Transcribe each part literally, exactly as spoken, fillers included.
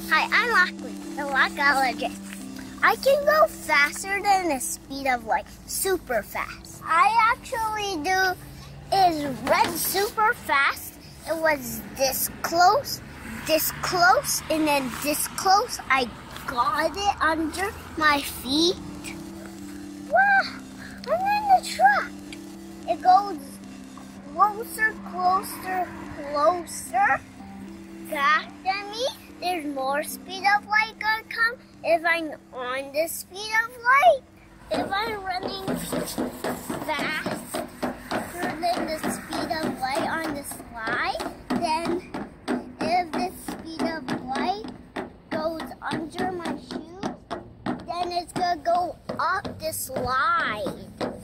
Hi, I'm Lachlan, the lachologist. I can go faster than the speed of light, super fast. I actually do is run super fast. It was this close, this close, and then this close. I got it under my feet. Wow, I'm in the truck. It goes closer, closer, closer back than me. There's more speed of light gonna come if I'm on the speed of light. If I'm running faster than the speed of light on the slide, then if the speed of light goes under my shoes, then it's gonna go up the slide.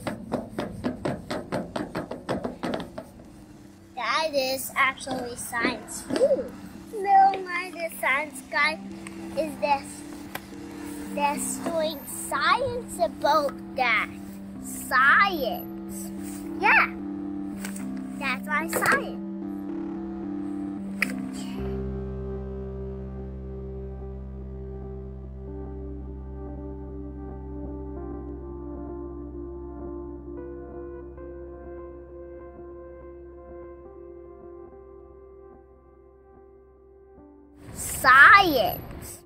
That is actually science too. Little Minded Science Guy is this that's doing science about that. Science. Yeah. That's my science. Science.